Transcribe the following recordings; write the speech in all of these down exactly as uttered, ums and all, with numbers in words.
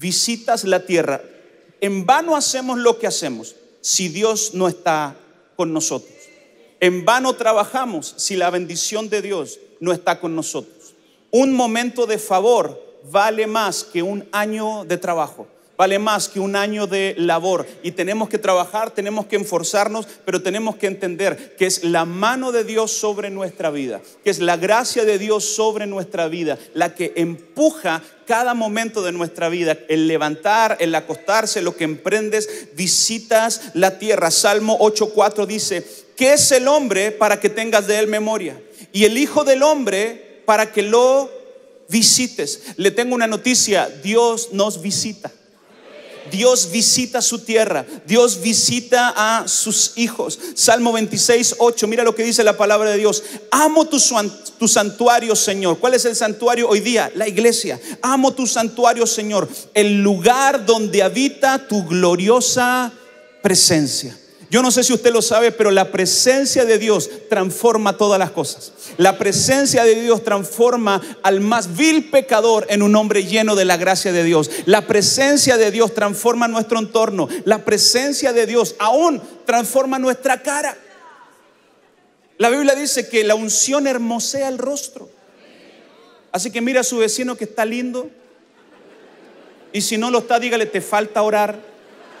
visitas la tierra. En vano hacemos lo que hacemos si Dios no está con nosotros. En vano trabajamos si la bendición de Dios no está con nosotros. Un momento de favor vale más que un año de trabajo. Vale más que un año de labor. Y tenemos que trabajar, tenemos que esforzarnos, pero tenemos que entender que es la mano de Dios sobre nuestra vida, que es la gracia de Dios sobre nuestra vida, la que empuja cada momento de nuestra vida. El levantar, el acostarse, lo que emprendes, visitas la tierra. Salmo ocho cuatro dice: ¿qué es el hombre para que tengas de él memoria? Y el hijo del hombre para que lo visites. Le tengo una noticia: Dios nos visita. Dios visita su tierra, Dios visita a sus hijos. Salmo veintiséis ocho, mira lo que dice la palabra de Dios: amo tu, tu santuario, Señor. ¿Cuál es el santuario hoy día? La iglesia. Amo tu santuario, Señor, el lugar donde habita tu gloriosa presencia. Yo no sé si usted lo sabe, pero la presencia de Dios transforma todas las cosas. La presencia de Dios transforma al más vil pecador en un hombre lleno de la gracia de Dios. La presencia de Dios transforma nuestro entorno. La presencia de Dios aún transforma nuestra cara. La Biblia dice que la unción hermosea el rostro. Así que mira a su vecino que está lindo, y si no lo está, dígale: te falta orar.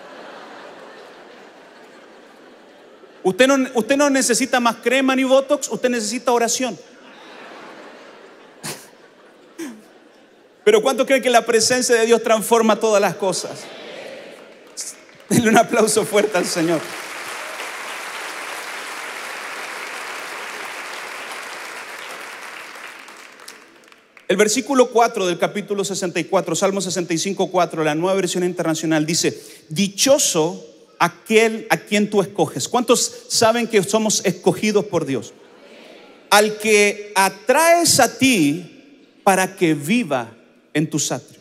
Usted no, usted no necesita más crema ni botox, usted necesita oración. Pero ¿cuánto creen que la presencia de Dios transforma todas las cosas? Denle un aplauso fuerte al Señor. El versículo cuatro del capítulo sesenta y cuatro, Salmo sesenta y cinco cuatro, la Nueva Versión Internacional, dice: dichoso aquel a quien tú escoges. ¿Cuántos saben que somos escogidos por Dios? Al que atraes a ti para que viva en tus atrios.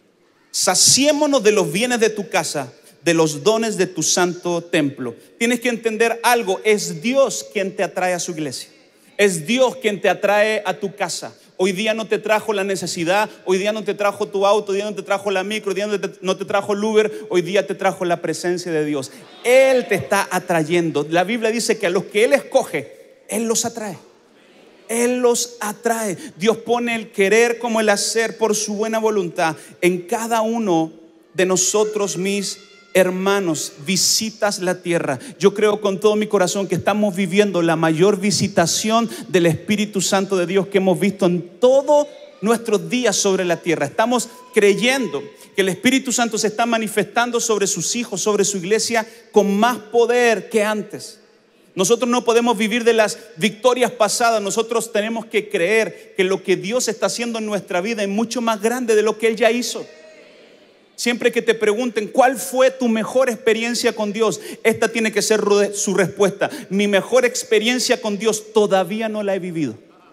Saciémonos de los bienes de tu casa, de los dones de tu santo templo. Tienes que entender algo: es Dios quien te atrae a su iglesia. Es Dios quien te atrae a tu casa. Hoy día no te trajo la necesidad, hoy día no te trajo tu auto, hoy día no te trajo la micro, hoy día no te, no te trajo el Uber, hoy día te trajo la presencia de Dios. Él te está atrayendo. La Biblia dice que a los que Él escoge, Él los atrae. Él los atrae. Dios pone el querer como el hacer por su buena voluntad en cada uno de nosotros, mis hermanos. Visitas la tierra. Yo creo con todo mi corazón que estamos viviendo la mayor visitación del Espíritu Santo de Dios que hemos visto en todos nuestros días sobre la tierra. Estamos creyendo que el Espíritu Santo se está manifestando sobre sus hijos, sobre su iglesia, con más poder que antes. Nosotros no podemos vivir de las victorias pasadas. Nosotros tenemos que creer que lo que Dios está haciendo en nuestra vida es mucho más grande de lo que Él ya hizo. Siempre que te pregunten cuál fue tu mejor experiencia con Dios, esta tiene que ser su respuesta: mi mejor experiencia con Dios todavía no la he vivido.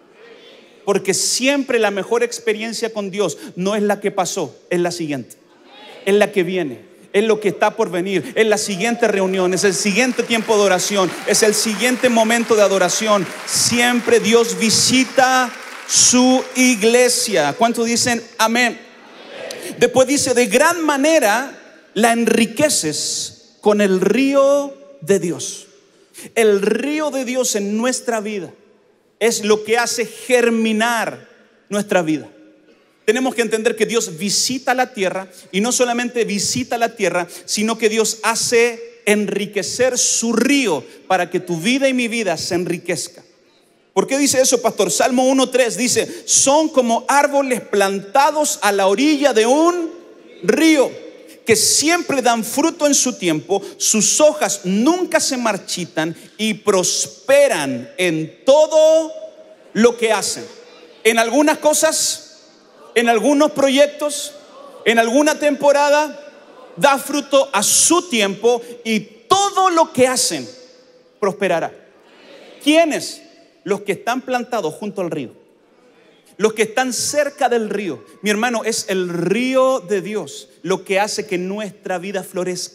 Porque siempre la mejor experiencia con Dios no es la que pasó, es la siguiente, es la que viene, es lo que está por venir, es la siguiente reunión, es el siguiente tiempo de oración, es el siguiente momento de adoración. Siempre Dios visita su iglesia. ¿Cuántos dicen amén? Después dice: de gran manera la enriqueces con el río de Dios. El río de Dios en nuestra vida es lo que hace germinar nuestra vida. Tenemos que entender que Dios visita la tierra, y no solamente visita la tierra, sino que Dios hace enriquecer su río para que tu vida y mi vida se enriquezca. ¿Por qué dice eso, pastor? Salmo uno tres dice: son como árboles plantados a la orilla de un río, que siempre dan fruto en su tiempo, sus hojas nunca se marchitan y prosperan en todo lo que hacen. En algunas cosas, en algunos proyectos, en alguna temporada, da fruto a su tiempo, y todo lo que hacen prosperará. ¿Quiénes? Los que están plantados junto al río, los que están cerca del río. Mi hermano, es el río de Dios lo que hace que nuestra vida florezca.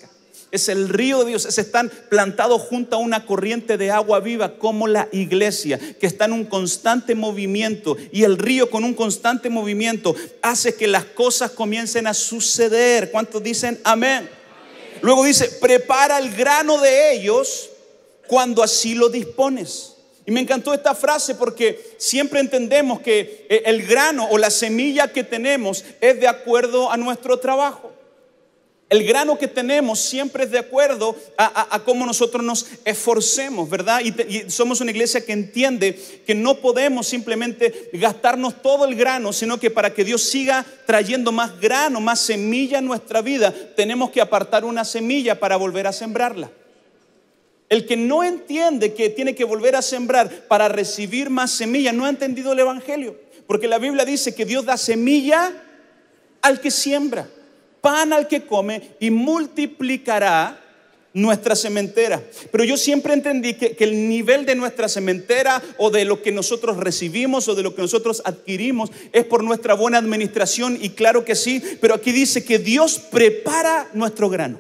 Es el río de Dios. Se están plantados junto a una corriente de agua viva como la iglesia, que está en un constante movimiento. Y el río con un constante movimiento hace que las cosas comiencen a suceder. ¿Cuántos dicen amén? Amén. Luego dice, prepara el grano de ellos cuando así lo dispones. Y me encantó esta frase porque siempre entendemos que el grano o la semilla que tenemos es de acuerdo a nuestro trabajo. El grano que tenemos siempre es de acuerdo a, a, a cómo nosotros nos esforcemos, ¿verdad? Y, te, y somos una iglesia que entiende que no podemos simplemente gastarnos todo el grano, sino que para que Dios siga trayendo más grano, más semilla en nuestra vida, tenemos que apartar una semilla para volver a sembrarla. El que no entiende que tiene que volver a sembrar para recibir más semilla, no ha entendido el evangelio. Porque la Biblia dice que Dios da semilla al que siembra, pan al que come y multiplicará nuestra sementera. Pero yo siempre entendí que, que el nivel de nuestra sementera o de lo que nosotros recibimos o de lo que nosotros adquirimos es por nuestra buena administración, y claro que sí, pero aquí dice que Dios prepara nuestro grano.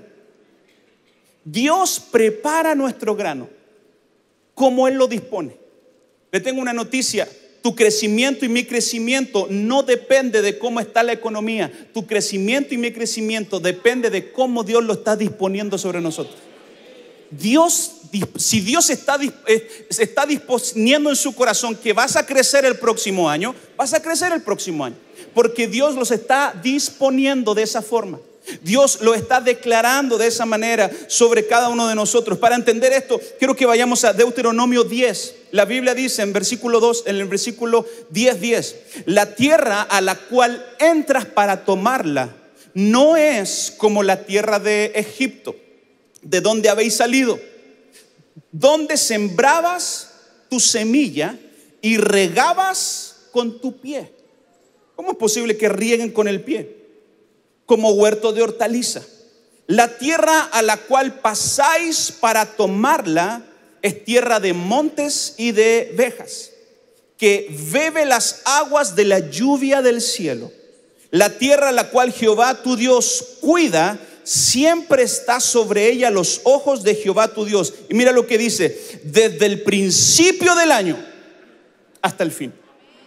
Dios prepara nuestro grano como Él lo dispone. Le tengo una noticia. Tu crecimiento y mi crecimiento no depende de cómo está la economía. Tu crecimiento y mi crecimiento depende de cómo Dios lo está disponiendo sobre nosotros. Dios, si Dios está, está disponiendo en su corazón que vas a crecer el próximo año, vas a crecer el próximo año. Porque Dios los está disponiendo de esa forma. Dios lo está declarando de esa manera sobre cada uno de nosotros. Para entender esto, quiero que vayamos a Deuteronomio diez. La Biblia dice en versículo dos, en el versículo diez, diez: la tierra a la cual entras para tomarla no es como la tierra de Egipto, de donde habéis salido, donde sembrabas tu semilla y regabas con tu pie. ¿Cómo es posible que rieguen con el pie? Como huerto de hortaliza. La tierra a la cual pasáis para tomarla es tierra de montes y de vejas, que bebe las aguas de la lluvia del cielo. La tierra a la cual Jehová tu Dios cuida, siempre está sobre ella los ojos de Jehová tu Dios. Y mira lo que dice: desde el principio del año hasta el fin.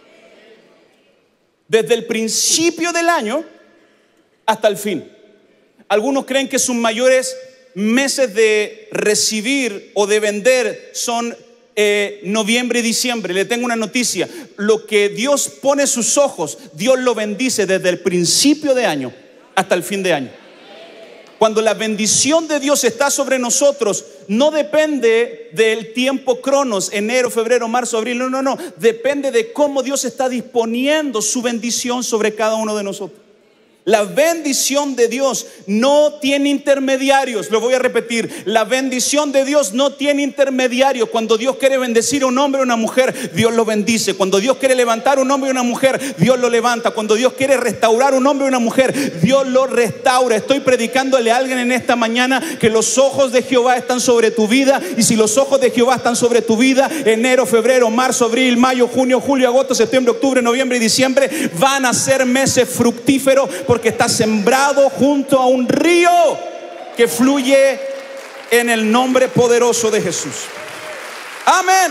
Desde el principio del año hasta el fin. Algunos creen que sus mayores meses de recibir o de vender son eh, noviembre y diciembre. Le tengo una noticia: lo que Dios pone sus ojos, Dios lo bendice desde el principio de año hasta el fin de año. Cuando la bendición de Dios está sobre nosotros, no depende del tiempo cronos, enero, febrero, marzo, abril, no, no, no, depende de cómo Dios está disponiendo su bendición sobre cada uno de nosotros. La bendición de Dios no tiene intermediarios. Lo voy a repetir: la bendición de Dios no tiene intermediarios. Cuando Dios quiere bendecir a un hombre o una mujer, Dios lo bendice. Cuando Dios quiere levantar a un hombre o una mujer, Dios lo levanta. Cuando Dios quiere restaurar a un hombre o una mujer, Dios lo restaura. Estoy predicándole a alguien en esta mañana que los ojos de Jehová están sobre tu vida. Y si los ojos de Jehová están sobre tu vida, enero, febrero, marzo, abril, mayo, junio, julio, agosto, septiembre, octubre, noviembre y diciembre van a ser meses fructíferos, porque está sembrado junto a un río que fluye en el nombre poderoso de Jesús. Amén.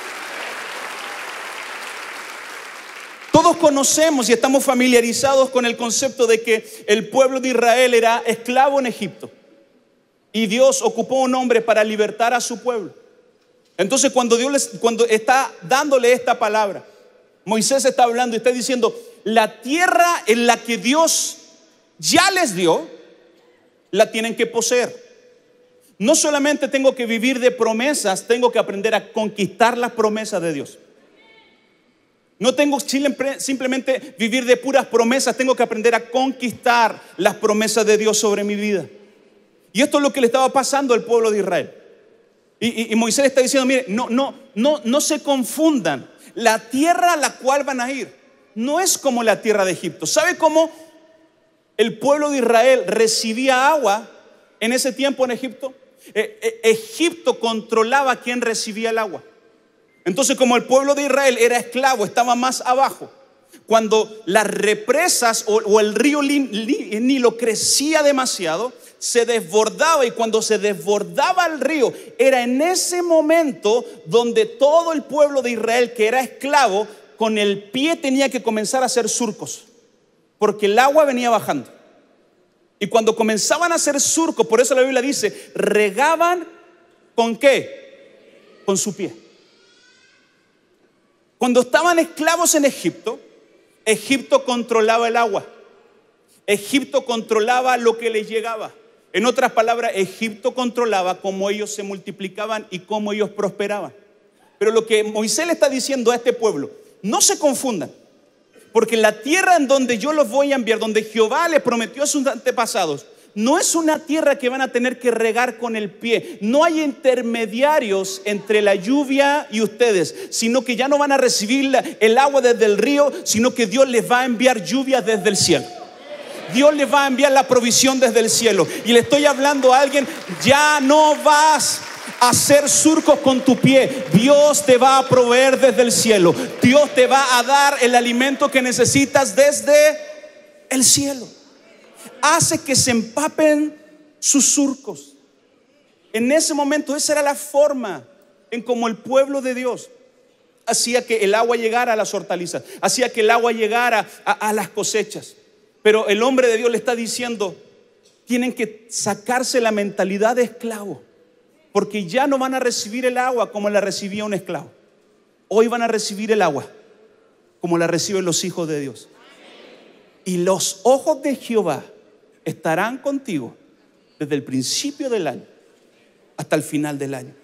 Todos conocemos y estamos familiarizados con el concepto de que el pueblo de Israel era esclavo en Egipto y Dios ocupó un hombre para libertar a su pueblo. Entonces, cuando Dios les, cuando está dándole esta palabra, Moisés está hablando y está diciendo: la tierra en la que Dios ya les dio, la tienen que poseer. No solamente tengo que vivir de promesas, tengo que aprender a conquistar las promesas de Dios. No tengo simplemente vivir de puras promesas, tengo que aprender a conquistar las promesas de Dios sobre mi vida. Y esto es lo que le estaba pasando al pueblo de Israel. Y, y, y Moisés está diciendo: mire, no, no, no, no se confundan. La tierra a la cual van a ir no es como la tierra de Egipto. ¿Sabe cómo el pueblo de Israel recibía agua en ese tiempo en Egipto? Eh, eh, Egipto controlaba quién recibía el agua. Entonces, como el pueblo de Israel era esclavo, estaba más abajo, Cuando las represas o, o el río Nilo crecía demasiado, se desbordaba, y cuando se desbordaba el río, era en ese momento donde todo el pueblo de Israel que era esclavo, con el pie tenía que comenzar a hacer surcos, porque el agua venía bajando. Y cuando comenzaban a hacer surcos, por eso la Biblia dice, regaban ¿con qué? Con su pie. Cuando estaban esclavos en Egipto, Egipto controlaba el agua. Egipto controlaba lo que les llegaba. En otras palabras, Egipto controlaba cómo ellos se multiplicaban y cómo ellos prosperaban. Pero lo que Moisés le está diciendo a este pueblo, no se confundan, porque la tierra en donde yo los voy a enviar, donde Jehová les prometió a sus antepasados, no es una tierra que van a tener que regar con el pie. No hay intermediarios entre la lluvia y ustedes, sino que ya no van a recibir el agua desde el río, sino que Dios les va a enviar lluvia desde el cielo. Dios les va a enviar la provisión desde el cielo. Y le estoy hablando a alguien, ya no vas a hacer surcos con tu pie. Dios te va a proveer desde el cielo. Dios te va a dar el alimento que necesitas desde el cielo. Hace que se empapen sus surcos. En ese momento esa era la forma en cómo el pueblo de Dios hacía que el agua llegara a las hortalizas, hacía que el agua llegara a, a las cosechas. Pero el hombre de Dios le está diciendo, tienen que sacarse la mentalidad de esclavo, porque ya no van a recibir el agua como la recibía un esclavo. Hoy van a recibir el agua como la reciben los hijos de Dios. Y los ojos de Jehová estarán contigo desde el principio del año hasta el final del año.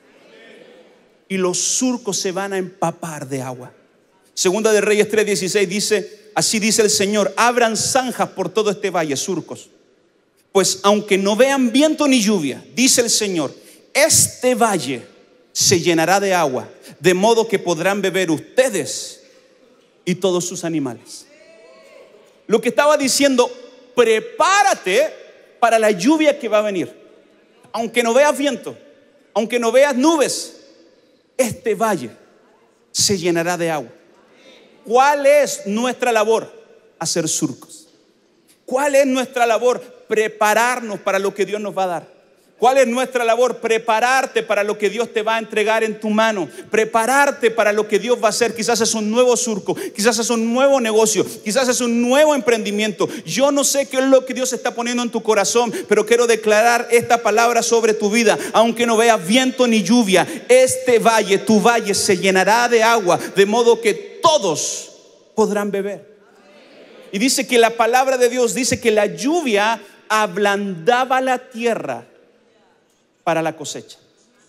Y los surcos se van a empapar de agua. Segunda de Reyes tres dieciséis dice, así dice el Señor, abran zanjas por todo este valle, surcos. Pues aunque no vean viento ni lluvia, dice el Señor, este valle se llenará de agua, de modo que podrán beber ustedes y todos sus animales. Lo que estaba diciendo, prepárate para la lluvia que va a venir. Aunque no veas viento, aunque no veas nubes, este valle se llenará de agua. ¿Cuál es nuestra labor? Hacer surcos. ¿Cuál es nuestra labor? Prepararnos para lo que Dios nos va a dar. ¿Cuál es nuestra labor? Prepararte para lo que Dios te va a entregar en tu mano. Prepararte para lo que Dios va a hacer. Quizás es un nuevo surco, quizás es un nuevo negocio, quizás es un nuevo emprendimiento. Yo no sé qué es lo que Dios está poniendo en tu corazón, pero quiero declarar esta palabra sobre tu vida. Aunque no veas viento ni lluvia, este valle, tu valle se llenará de agua, de modo que todos podrán beber. Y dice que la palabra de Dios dice que la lluvia ablandaba la tierra para la cosecha.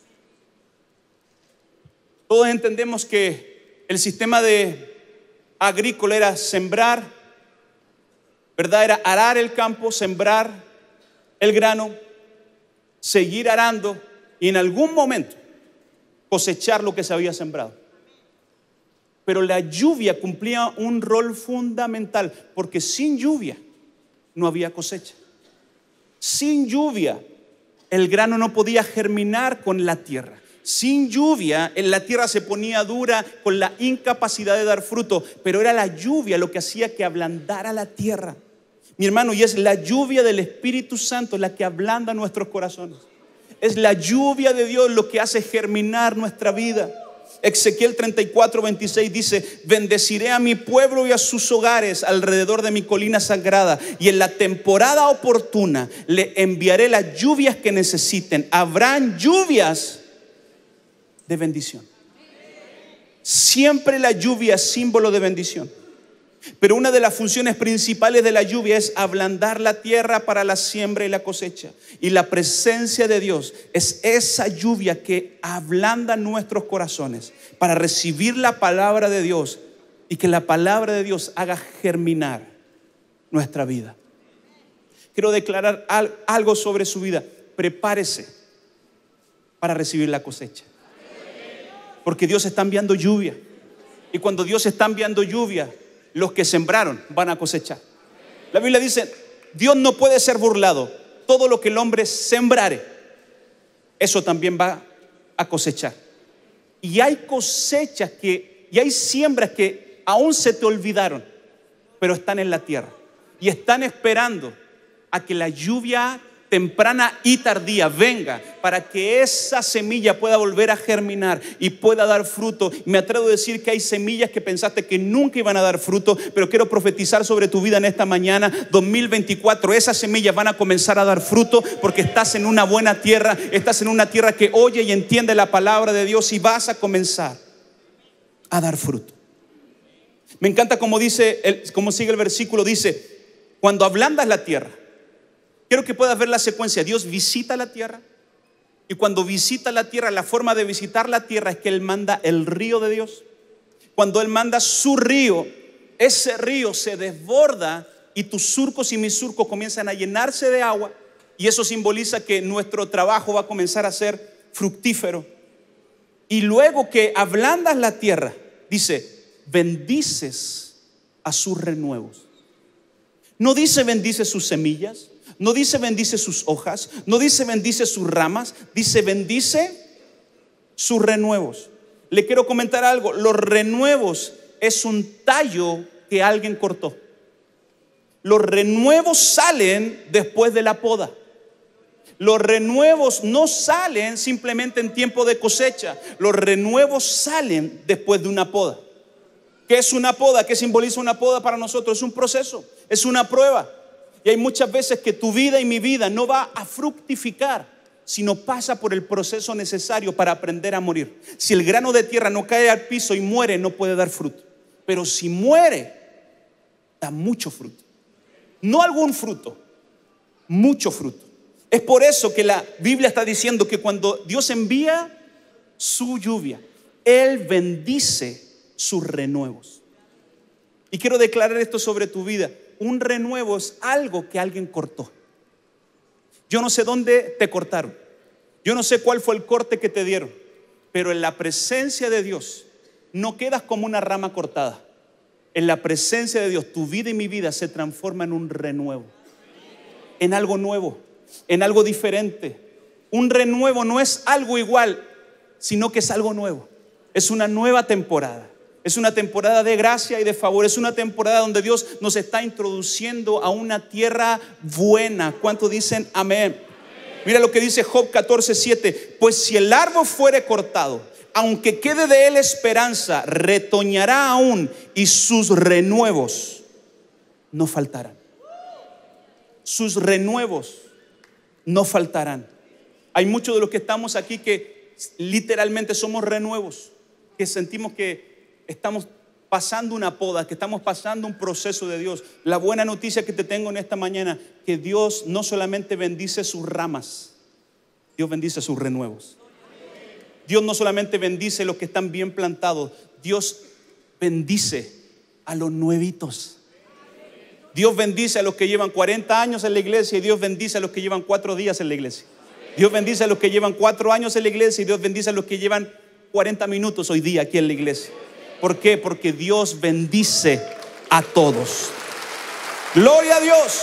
Todos entendemos que el sistema de agrícola era sembrar, ¿verdad? Era arar el campo, sembrar el grano, seguir arando y en algún momento cosechar lo que se había sembrado. Pero la lluvia cumplía un rol fundamental, porque sin lluvia no había cosecha. Sin lluvia el grano no podía germinar con la tierra. Sin lluvia, en la tierra se ponía dura con la incapacidad de dar fruto, pero era la lluvia lo que hacía que ablandara la tierra. Mi hermano, y es la lluvia del Espíritu Santo la que ablanda nuestros corazones. Es la lluvia de Dios lo que hace germinar nuestra vida. Ezequiel treinta y cuatro veintiséis dice, bendeciré a mi pueblo y a sus hogares alrededor de mi colina sagrada, y en la temporada oportuna le enviaré las lluvias que necesiten. Habrán lluvias de bendición. Siempre la lluvia es símbolo de bendición. Pero una de las funciones principales de la lluvia es ablandar la tierra para la siembra y la cosecha. Y la presencia de Dios es esa lluvia que ablanda nuestros corazones para recibir la palabra de Dios y que la palabra de Dios haga germinar nuestra vida. Quiero declarar algo sobre su vida. Prepárese para recibir la cosecha, porque Dios está enviando lluvia. Y cuando Dios está enviando lluvia, los que sembraron van a cosechar. La Biblia dice, Dios no puede ser burlado. Todo lo que el hombre sembrare, eso también va a cosechar. Y hay cosechas que, y hay siembras que aún se te olvidaron. pero están en la tierra y están esperando a que la lluvia temprana y tardía venga para que esa semilla pueda volver a germinar y pueda dar fruto. Me atrevo a decir que hay semillas que pensaste que nunca iban a dar fruto, pero quiero profetizar sobre tu vida en esta mañana, dos mil veinticuatro, esas semillas van a comenzar a dar fruto porque estás en una buena tierra, estás en una tierra que oye y entiende la palabra de Dios y vas a comenzar a dar fruto. Me encanta como dice, el, como sigue el versículo, dice, cuando ablandas la tierra. Quiero que puedas ver la secuencia. Dios visita la tierra y cuando visita la tierra, la forma de visitar la tierra es que Él manda el río de Dios. Cuando Él manda su río, ese río se desborda y tus surcos y mis surcos comienzan a llenarse de agua y eso simboliza que nuestro trabajo va a comenzar a ser fructífero. Y luego que ablandas la tierra, dice, bendices a sus renuevos. No dice bendice sus semillas, no dice bendice sus hojas, no dice bendice sus ramas, dice bendice sus renuevos. Le quiero comentar algo, los renuevos es un tallo que alguien cortó. Los renuevos salen después de la poda. Los renuevos no salen simplemente en tiempo de cosecha, los renuevos salen después de una poda. ¿Qué es una poda? ¿Qué simboliza una poda para nosotros? Es un proceso, es una prueba. Y hay muchas veces que tu vida y mi vida no va a fructificar, sino pasa por el proceso necesario para aprender a morir. Si el grano de tierra no cae al piso y muere, no puede dar fruto. Pero si muere, da mucho fruto. No algún fruto, mucho fruto. Es por eso que la Biblia está diciendo que cuando Dios envía su lluvia, Él bendice sus renuevos. Y quiero declarar esto sobre tu vida. Un renuevo es algo que alguien cortó. Yo no sé dónde te cortaron. Yo no sé cuál fue el corte que te dieron. Pero en la presencia de Dios no quedas como una rama cortada. En la presencia de Dios tu vida y mi vida se transforma en un renuevo. En algo nuevo, en algo diferente. Un renuevo no es algo igual, sino que es algo nuevo. Es una nueva temporada. Es una temporada de gracia y de favor. Es una temporada donde Dios nos está introduciendo a una tierra buena. ¿Cuántos dicen amén? Amén. Mira lo que dice Job catorce siete. Pues si el árbol fuere cortado, aunque quede de él esperanza, retoñará aún y sus renuevos no faltarán. Sus renuevos no faltarán. Hay muchos de los que estamos aquí que literalmente somos renuevos, que sentimos que estamos pasando una poda, que estamos pasando un proceso de Dios. La buena noticia que te tengo en esta mañana, que Dios no solamente bendice sus ramas, Dios bendice sus renuevos. Dios no solamente bendice los que están bien plantados, Dios bendice a los nuevitos. Dios bendice a los que llevan cuarenta años en la iglesia y Dios bendice a los que llevan cuatro días en la iglesia. Dios bendice a los que llevan cuatro años en la iglesia y Dios bendice a los que llevan cuarenta minutos hoy día aquí en la iglesia. ¿Por qué? Porque Dios bendice a todos. Gloria a Dios.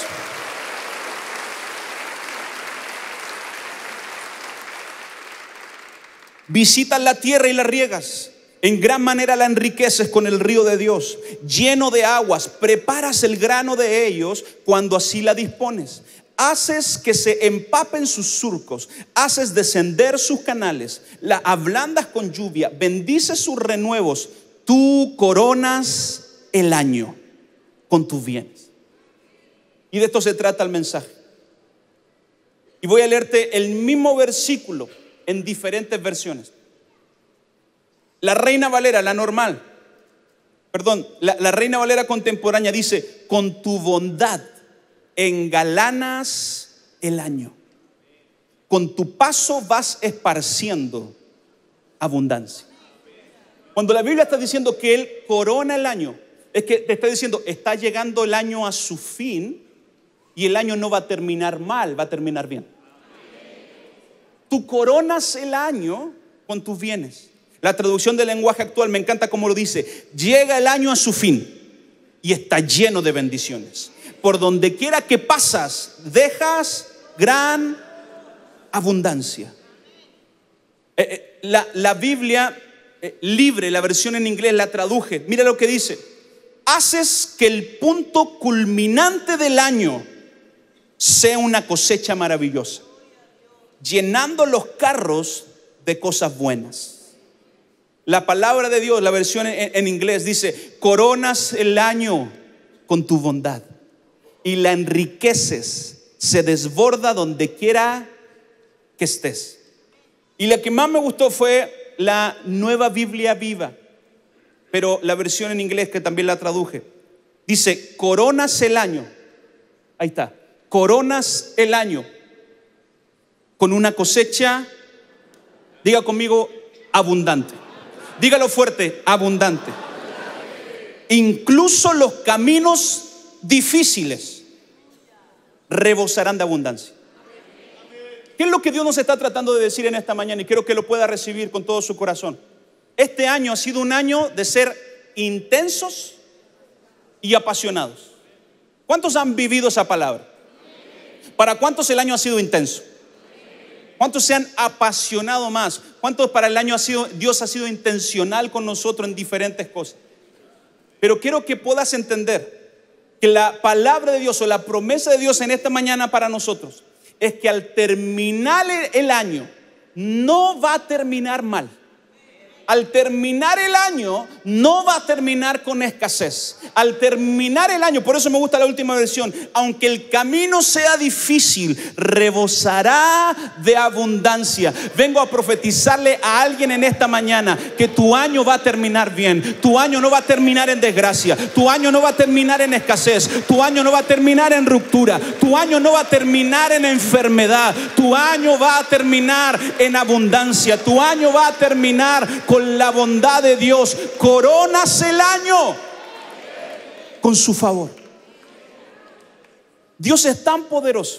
Visitas la tierra y la riegas. En gran manera la enriqueces con el río de Dios, lleno de aguas. Preparas el grano de ellos cuando así la dispones. Haces que se empapen sus surcos, haces descender sus canales, la ablandas con lluvia, bendices sus renuevos. Tú coronas el año con tus bienes. Y de esto se trata el mensaje. Y voy a leerte el mismo versículo en diferentes versiones. La Reina Valera, la normal, perdón, la, la Reina Valera contemporánea dice: con tu bondad engalanas el año, con tu paso vas esparciendo abundancia. Cuando la Biblia está diciendo que Él corona el año, es que te está diciendo, está llegando el año a su fin y el año no va a terminar mal, va a terminar bien. Tú coronas el año con tus bienes. La traducción del lenguaje actual me encanta como lo dice: llega el año a su fin y está lleno de bendiciones. Por donde quiera que pasas, dejas gran abundancia. Eh, eh, la, la Biblia eh, libre, la versión en inglés la traduje. Mira lo que dice: haces que el punto culminante del año sea una cosecha maravillosa, llenando los carros de cosas buenas. La palabra de Dios, la versión en, en inglés dice: coronas el año con tu bondad y la enriqueces, se desborda donde quiera que estés. Y la que más me gustó fue la Nueva Biblia Viva, pero la versión en inglés, que también la traduje, dice: coronas el año, ahí está, coronas el año con una cosecha, diga conmigo, abundante. Dígalo fuerte, abundante. Incluso los caminos difíciles rebosarán de abundancia. ¿Qué es lo que Dios nos está tratando de decir en esta mañana? Y quiero que lo pueda recibir con todo su corazón. Este año ha sido un año de ser intensos y apasionados. ¿Cuántos han vivido esa palabra? ¿Para cuántos el año ha sido intenso? ¿Cuántos se han apasionado más? ¿Cuántos para el año ha sido, Dios ha sido intencional con nosotros en diferentes cosas? Pero quiero que puedas entender que la palabra de Dios o la promesa de Dios en esta mañana para nosotros es que al terminar el año no va a terminar mal. Al terminar el año no va a terminar con escasez. Al terminar el año, por eso me gusta la última versión, aunque el camino sea difícil, rebosará de abundancia. Vengo a profetizarle a alguien en esta mañana que tu año va a terminar bien. Tu año no va a terminar en desgracia. Tu año no va a terminar en escasez. Tu año no va a terminar en ruptura. Tu año no va a terminar en enfermedad. Tu año va a terminar en abundancia. Tu año va a terminar con Con la bondad de Dios. Coronas el año con su favor. Dios es tan poderoso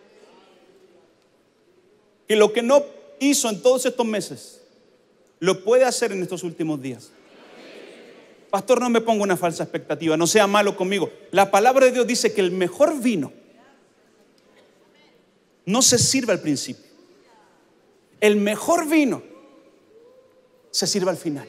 que lo que no hizo en todos estos meses lo puede hacer en estos últimos días. Pastor, no me ponga una falsa expectativa, no sea malo conmigo. La palabra de Dios dice que el mejor vino no se sirve al principio. El mejor vino se sirve al final.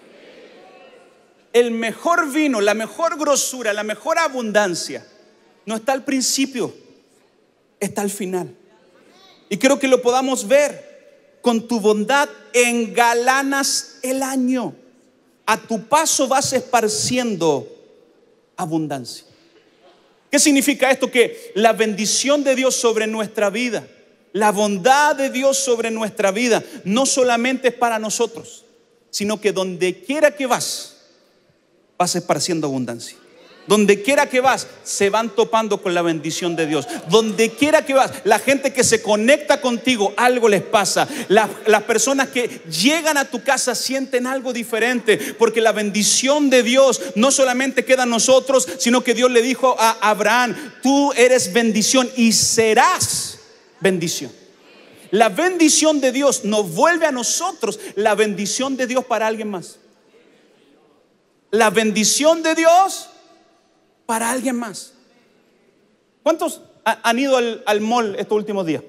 El mejor vino, la mejor grosura, la mejor abundancia no está al principio, está al final. Y creo que lo podamos ver. Con tu bondad engalanas el año. A tu paso vas esparciendo abundancia. ¿Qué significa esto? Que la bendición de Dios sobre nuestra vida, la bondad de Dios sobre nuestra vida, no solamente es para nosotros, sino que donde quiera que vas, vas esparciendo abundancia. Donde quiera que vas, se van topando con la bendición de Dios. Donde quiera que vas, la gente que se conecta contigo, algo les pasa. Las, las personas que llegan a tu casa sienten algo diferente, porque la bendición de Dios no solamente queda en nosotros, sino que Dios le dijo a Abraham: tú eres bendición y serás bendición. La bendición de Dios nos vuelve a nosotros la bendición de Dios para alguien más. La bendición de Dios para alguien más. ¿Cuántos han ido al, al mall estos últimos días?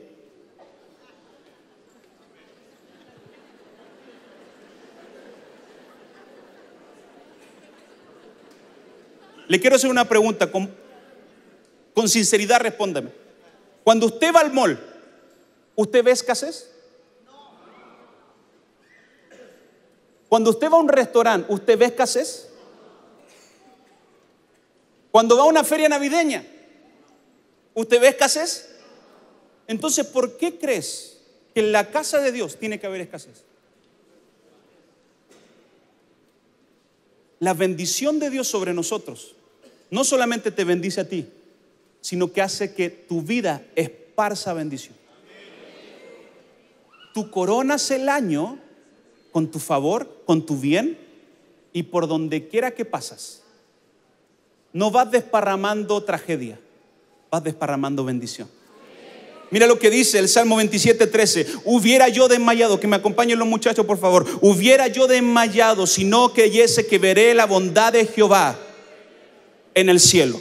Le quiero hacer una pregunta. Con, con sinceridad respóndame. Cuando usted va al mall, ¿usted ve escasez? Cuando usted va a un restaurante, ¿usted ve escasez? Cuando va a una feria navideña, ¿usted ve escasez? Entonces, ¿por qué crees que en la casa de Dios tiene que haber escasez? La bendición de Dios sobre nosotros no solamente te bendice a ti, sino que hace que tu vida esparza bendición. Tú coronas el año con tu favor, con tu bien, y por donde quiera que pasas, no vas desparramando tragedia, vas desparramando bendición. Mira lo que dice el Salmo veintisiete, trece. Hubiera yo desmayado, que me acompañen los muchachos por favor. Hubiera yo desmayado si no creyese que veré la bondad de Jehová en el cielo.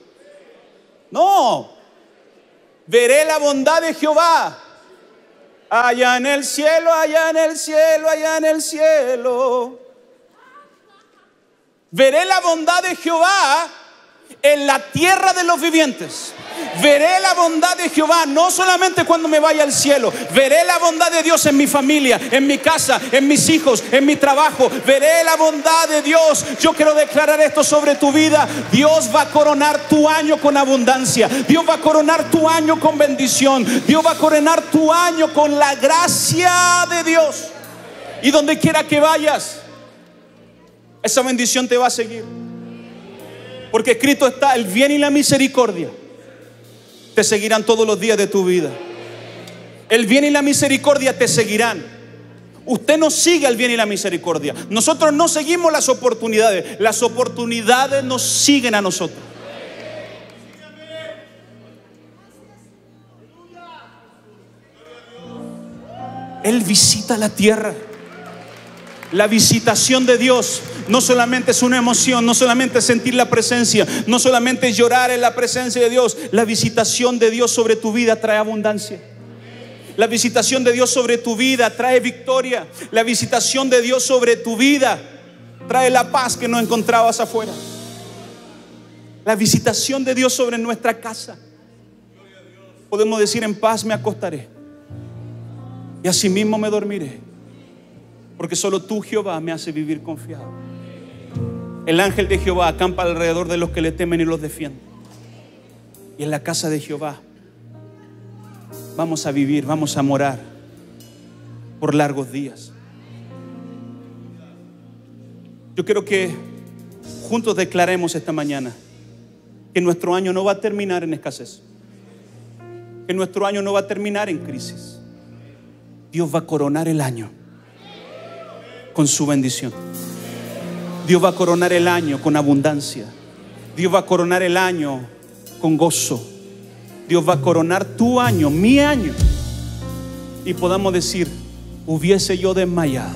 No, veré la bondad de Jehová allá en el cielo, allá en el cielo, allá en el cielo. Veré la bondad de Jehová en la tierra de los vivientes. Veré la bondad de Jehová no solamente cuando me vaya al cielo. Veré la bondad de Dios en mi familia, en mi casa, en mis hijos, en mi trabajo. Veré la bondad de Dios. Yo quiero declarar esto sobre tu vida. Dios va a coronar tu año con abundancia. Dios va a coronar tu año con bendición. Dios va a coronar tu año con la gracia de Dios. Y donde quiera que vayas, esa bendición te va a seguir. Porque escrito está: el bien y la misericordia te seguirán todos los días de tu vida. El bien y la misericordia te seguirán. Usted no sigue el bien y la misericordia. Nosotros no seguimos las oportunidades. Las oportunidades nos siguen a nosotros. Él visita la tierra. La visitación de Dios no solamente es una emoción, no solamente es sentir la presencia, no solamente es llorar en la presencia de Dios. La visitación de Dios sobre tu vida trae abundancia. La visitación de Dios sobre tu vida trae victoria. La visitación de Dios sobre tu vida trae la paz que no encontrabas afuera. La visitación de Dios sobre nuestra casa. Podemos decir: en paz me acostaré y asimismo me dormiré, porque solo tú, Jehová, me hace vivir confiado. El ángel de Jehová acampa alrededor de los que le temen y los defiende. Y en la casa de Jehová vamos a vivir, vamos a morar por largos días. Yo quiero que juntos declaremos esta mañana que nuestro año no va a terminar en escasez, que nuestro año no va a terminar en crisis. Dios va a coronar el año con su bendición. Dios va a coronar el año con abundancia. Dios va a coronar el año con gozo. Dios va a coronar tu año, mi año, y podamos decir: hubiese yo desmayado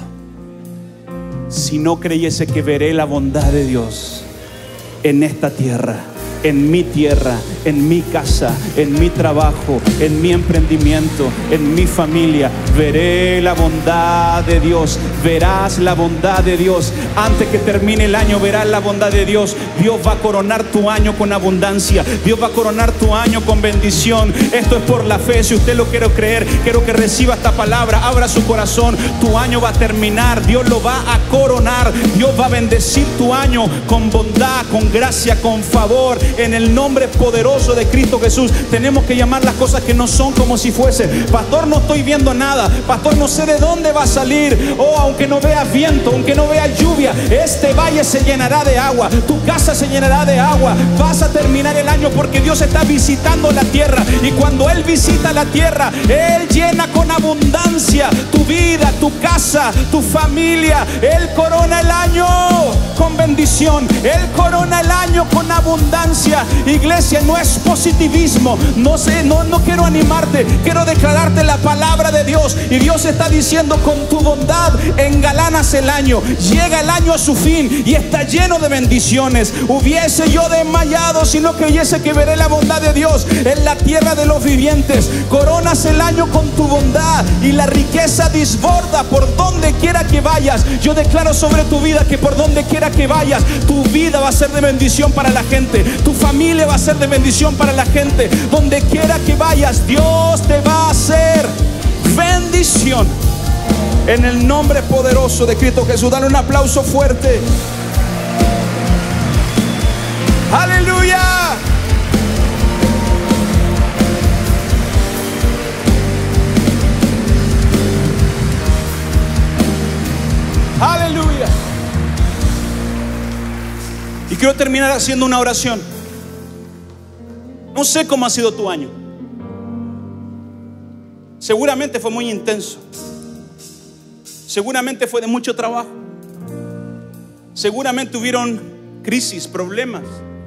si no creyese que veré la bondad de Dios en esta tierra, en mi tierra, en mi casa, en mi trabajo, en mi emprendimiento, en mi familia. Veré la bondad de Dios. Verás la bondad de Dios. Antes que termine el año verás la bondad de Dios. Dios va a coronar tu año con abundancia. Dios va a coronar tu año con bendición. Esto es por la fe. Si usted lo quiere creer, quiero que reciba esta palabra. Abra su corazón. Tu año va a terminar. Dios lo va a coronar. Dios va a bendecir tu año con bondad, con gracia, con favor. En el nombre poderoso de Cristo Jesús. Tenemos que llamar las cosas que no son como si fuesen. Pastor, no estoy viendo nada. Pastor, no sé de dónde va a salir. Oh, aunque no veas viento, aunque no veas lluvia, este valle se llenará de agua. Tu casa se llenará de agua. Vas a terminar el año porque Dios está visitando la tierra. Y cuando Él visita la tierra, Él llena con abundancia tu vida, tu casa, tu familia. Él corona el año con bendición. Él corona el año con abundancia. Iglesia, no es positivismo. No sé, no, no quiero animarte. Quiero declararte la palabra de Dios. Y Dios está diciendo: con tu bondad engalanas el año. Llega el año a su fin y está lleno de bendiciones. Hubiese yo desmayado si no creyese que veré la bondad de Dios en la tierra de los vivientes. Coronas el año con tu bondad y la riqueza desborda por donde quiera que vayas. Yo declaro sobre tu vida que por donde quiera que vayas, tu vida va a ser de bendición para la gente. Tu familia va a ser de bendición para la gente. Donde quiera que vayas, Dios te va a hacer bendición. En el nombre poderoso de Cristo Jesús. Dale un aplauso fuerte. Aleluya. Aleluya. Y quiero terminar haciendo una oración. No sé cómo ha sido tu año. Seguramente fue muy intenso. Seguramente fue de mucho trabajo. Seguramente hubieron crisis, problemas.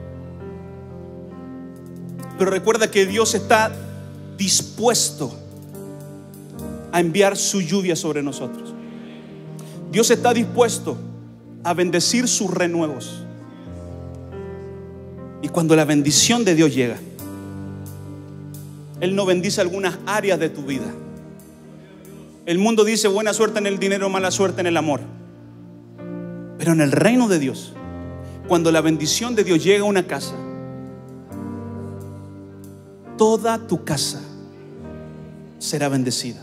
Pero recuerda que Dios está dispuesto a enviar su lluvia sobre nosotros. Dios está dispuesto a bendecir sus renuevos. Y cuando la bendición de Dios llega, Él no bendice algunas áreas de tu vida. El mundo dice buena suerte en el dinero, mala suerte en el amor. Pero en el reino de Dios, cuando la bendición de Dios llega a una casa, toda tu casa será bendecida.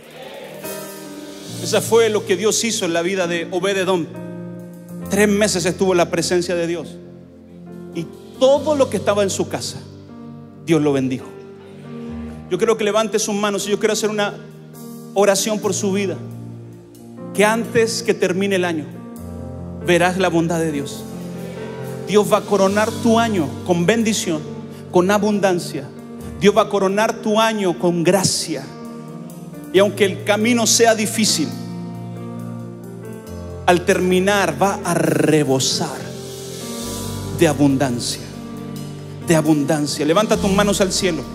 Esa fue lo que Dios hizo en la vida de Obed-Edom. Tres meses estuvo en la presencia de Dios y todo lo que estaba en su casa, Dios lo bendijo. Yo quiero que levante sus manos y yo quiero hacer una oración por su vida. Que antes que termine el año verás la bondad de Dios. Dios va a coronar tu año con bendición, con abundancia. Dios va a coronar tu año con gracia. Y aunque el camino sea difícil, al terminar va a rebosar de abundancia, de abundancia. Levanta tus manos al cielo.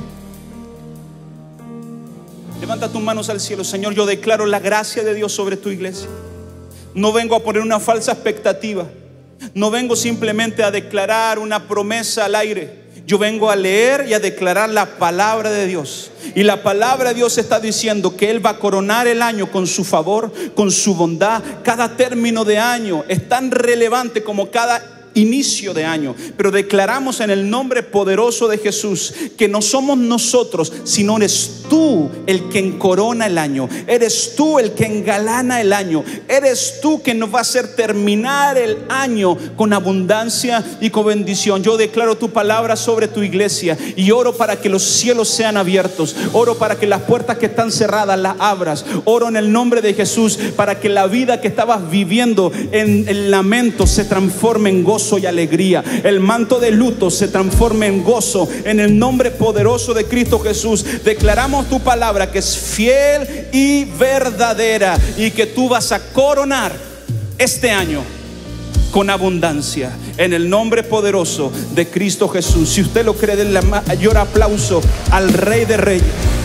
Levanta tus manos al cielo. Señor, yo declaro la gracia de Dios sobre tu iglesia. No vengo a poner una falsa expectativa. No vengo simplemente a declarar una promesa al aire. Yo vengo a leer y a declarar la palabra de Dios. Y la palabra de Dios está diciendo que Él va a coronar el año con su favor, con su bondad. Cada término de año es tan relevante como cada inicio de año. Pero declaramos en el nombre poderoso de Jesús que no somos nosotros, sino eres tú el que corona el año. Eres tú el que engalana el año. Eres tú quien nos va a hacer terminar el año con abundancia y con bendición. Yo declaro tu palabra sobre tu iglesia y oro para que los cielos sean abiertos. Oro para que las puertas que están cerradas las abras. Oro en el nombre de Jesús para que la vida que estabas viviendo en el lamento se transforme en gozo y alegría. El manto de luto se transforme en gozo en el nombre poderoso de Cristo Jesús. Declaramos tu palabra que es fiel y verdadera y que tú vas a coronar este año con abundancia en el nombre poderoso de Cristo Jesús. Si usted lo cree, denle el mayor aplauso al Rey de Reyes.